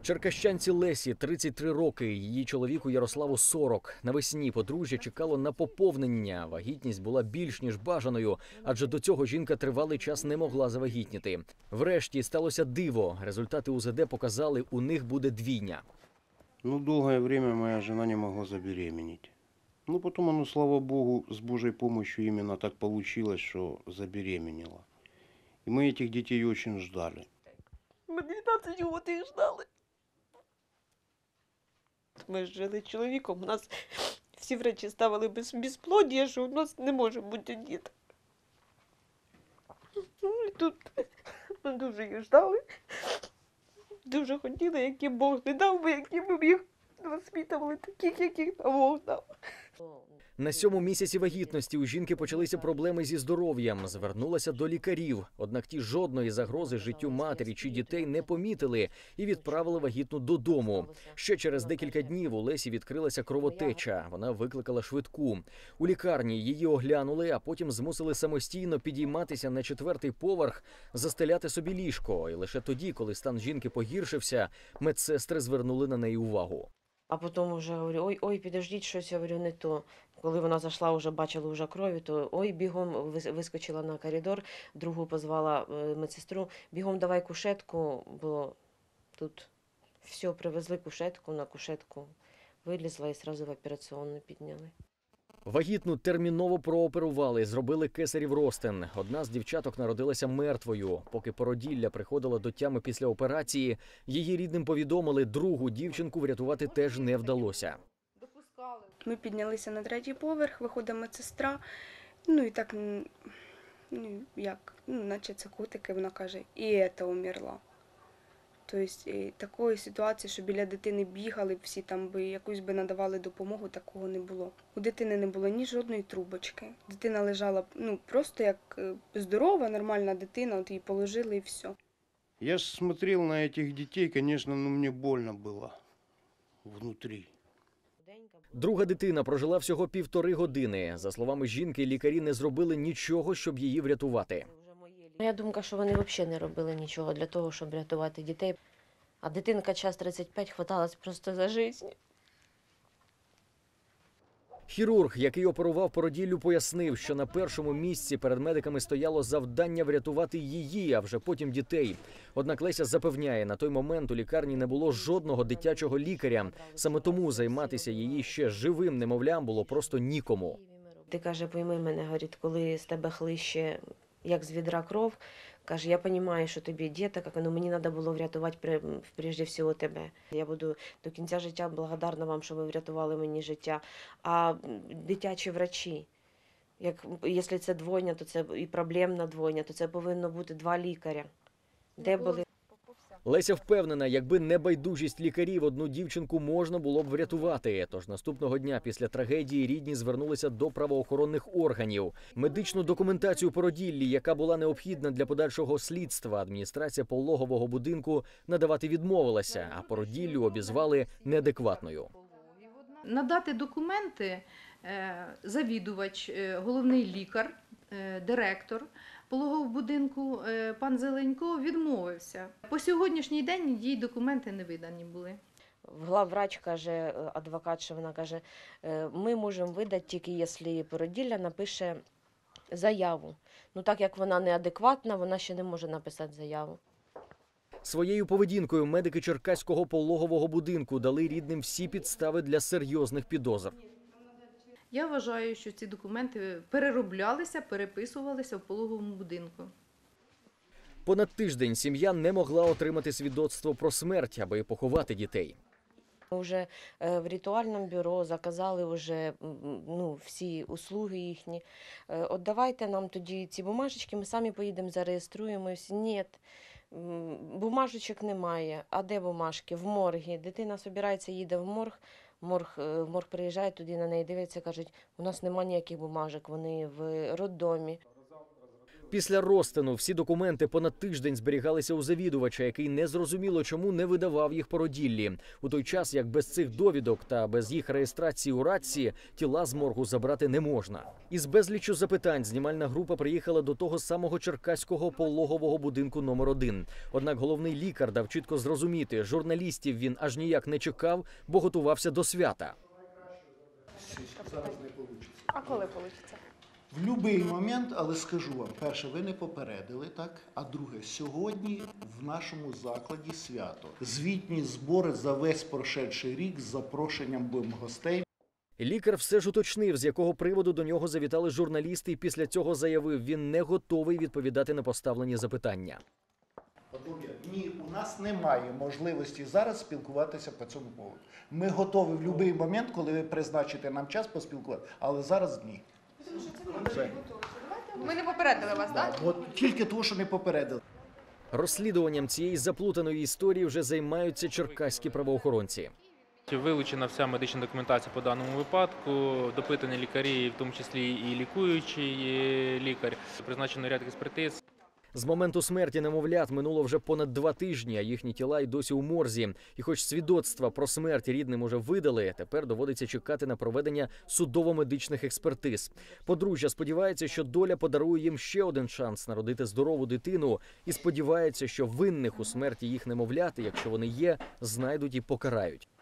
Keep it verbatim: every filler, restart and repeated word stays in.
Черкащанці Лесі, тридцять три роки, її чоловіку Ярославу сорок. Навесні подружжя чекало на поповнення. Вагітність була більш ніж бажаною, адже до цього жінка тривалий час не могла завагітніти. Врешті сталося диво. Результати У З Д показали, у них буде двійня. Ну, долгое время моя жена не могла забеременеть. Ну, потом оно, слава богу, с Божьей помощью именно так получилось, что забеременела. И мы этих детей очень ждали. Ми дванадцять років їх ждали. Ми жили з чоловіком, у нас всі врачі ставили без, безплодія, що у нас не може бути діти. Ну і тут ми дуже їх ждали, дуже хотіли, які Бог не дав, бо які ми їх воспитували, таких, яких Бог дав. На сьомому місяці вагітності у жінки почалися проблеми зі здоров'ям. Звернулася до лікарів. Однак ті жодної загрози життю матері чи дітей не помітили і відправили вагітну додому. Ще через декілька днів у Лесі відкрилася кровотеча. Вона викликала швидку. У лікарні її оглянули, а потім змусили самостійно підійматися на четвертий поверх, застеляти собі ліжко. І лише тоді, коли стан жінки погіршився, медсестри звернули на неї увагу. А потім вже говорю, ой, ой, підождіть, щось, я говорю, не то. Коли вона зайшла, вже бачила вже крові, то ой, бігом вискочила на коридор, другу позвала медсестру, бігом давай кушетку, бо тут все, привезли кушетку, на кушетку вилізла і одразу в операційну підняли. Вагітну терміново прооперували, зробили кесарів розтин. Одна з дівчаток народилася мертвою. Поки породілля приходила до тями після операції, її рідним повідомили, другу дівчинку врятувати теж не вдалося. Ми піднялися на третій поверх, виходить медсестра, ну і так, ну як, ну наче це котики, вона каже, і ця умерла. Тобто такої ситуації, що біля дитини бігали, всі там би якусь би надавали допомогу, такого не було. У дитини не було ні жодної трубочки. Дитина лежала, ну, просто як здорова, нормальна дитина, от її положили і все. Я ж смотрел на этих детей, конечно, ну мне больно было внутри. Друга дитина прожила всього півтори години. За словами жінки, лікарі не зробили нічого, щоб її врятувати. Моя думка, що вони взагалі не робили нічого для того, щоб рятувати дітей. А дитинка час тридцять п'ять хваталась просто за життя. Хірург, який оперував породіллю, пояснив, що на першому місці перед медиками стояло завдання врятувати її, а вже потім дітей. Однак Леся запевняє, на той момент у лікарні не було жодного дитячого лікаря. Саме тому займатися її ще живим немовлям було просто нікому. Ти, каже, пойми мене, говорить, коли з тебе хлище, як з відра кров, каже, я розумію, що тобі діток, але мені треба було врятувати прежде всього тебе. Я буду до кінця життя благодарна вам, що ви врятували мені життя. А дитячі врачі, як, якщо це двойня, то це і проблемна двойня, то це повинно бути два лікаря. Де були? Леся впевнена, якби не байдужість лікарів, одну дівчинку можна було б врятувати. Тож наступного дня після трагедії рідні звернулися до правоохоронних органів. Медичну документацію породіллі, яка була необхідна для подальшого слідства, адміністрація пологового будинку надавати відмовилася, а породіллю обізвали неадекватною. Надати документи завідувач, головний лікар, директор пологового будинку пан Зеленько відмовився. По сьогоднішній день їй документи не видані були. Главврач каже, адвокат, що вона каже, ми можемо видати тільки, якщо породілля напише заяву. Ну так як вона неадекватна, вона ще не може написати заяву. Своєю поведінкою медики Черкаського пологового будинку дали рідним всі підстави для серйозних підозр. Я вважаю, що ці документи перероблялися, переписувалися в пологовому будинку. Понад тиждень сім'я не могла отримати свідоцтво про смерть, аби поховати дітей. Вже в ритуальному бюро заказали вже, ну, всі услуги їхні. От давайте нам тоді ці бумажечки, ми самі поїдемо, зареєструємось. Ні, бумажечок немає. А де бумажки? В моргі. Дитина збирається, їде в морг. Морг, в морг приїжджає, туди на неї дивляться, кажуть, у нас немає ніяких бумажок, вони в роддомі. Після розтину всі документи понад тиждень зберігалися у завідувача, який незрозуміло чому не видавав їх породіллі. У той час, як без цих довідок та без їх реєстрації у Радції тіла з моргу забрати не можна. Із безлічу запитань знімальна група приїхала до того самого черкаського пологового будинку номер один. Однак головний лікар дав чітко зрозуміти, журналістів він аж ніяк не чекав, бо готувався до свята. Зараз не вийде. А коли вийде? В будь-який момент, але скажу вам, перше, ви не попередили, так? А друге, сьогодні в нашому закладі свято. Звітні збори за весь прошедший рік з запрошенням будемо гостей. Лікар все ж уточнив, з якого приводу до нього завітали журналісти, і після цього заявив, він не готовий відповідати на поставлені запитання. По-друге, ні, у нас немає можливості зараз спілкуватися по цьому поводу. Ми готові в будь-який момент, коли ви призначите нам час поспілкуватися, але зараз ні. Все. Ми не попередили вас, так? От тільки того, що не попередили. Розслідуванням цієї заплутаної історії вже займаються черкаські правоохоронці. Вилучена вся медична документація по даному випадку, допитані лікарі, в тому числі і лікуючий лікар, призначено ряд експертиз. З моменту смерті немовлят минуло вже понад два тижні, а їхні тіла й досі у морзі. І хоч свідоцтва про смерть рідним уже видали, тепер доводиться чекати на проведення судово-медичних експертиз. Подружжя сподівається, що доля подарує їм ще один шанс народити здорову дитину, і сподівається, що винних у смерті їх немовляти, якщо вони є, знайдуть і покарають.